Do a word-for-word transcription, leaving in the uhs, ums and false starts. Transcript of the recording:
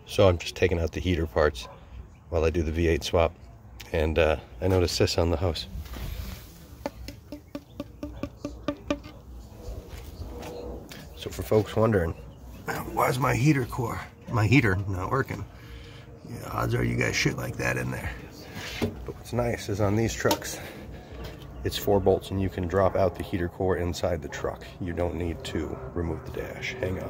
So I'm just taking out the heater parts while I do the V eight swap. And uh, I noticed this on the house. So for folks wondering, why's my heater core, my heater not working? Yeah, odds are you guys shit like that in there. But what's nice is on these trucks, it's four bolts and you can drop out the heater core inside the truck. You don't need to remove the dash. Hang on.